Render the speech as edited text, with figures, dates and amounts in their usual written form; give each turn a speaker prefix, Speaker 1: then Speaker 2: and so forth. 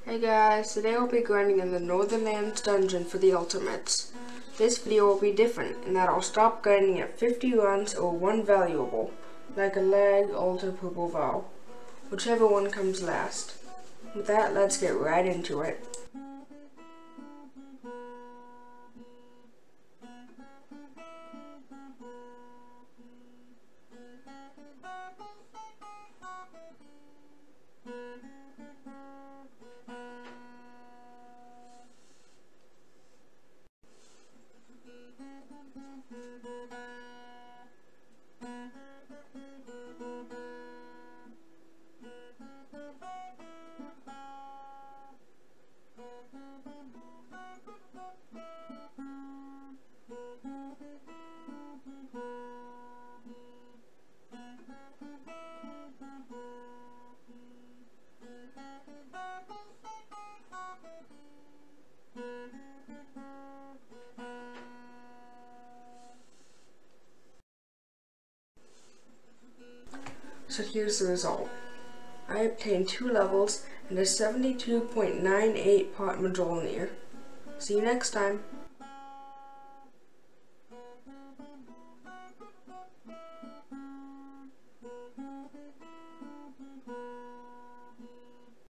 Speaker 1: Hey guys, today we'll be grinding in the Northern Lands dungeon for the ultimates. This video will be different in that I'll stop grinding at 50 runs or one valuable, like a leg, ult, or purple vow, whichever one comes last. With that, let's get right into it. So here's the result. I obtained 2 levels and a 72.98 pot Majolnir. See you next time.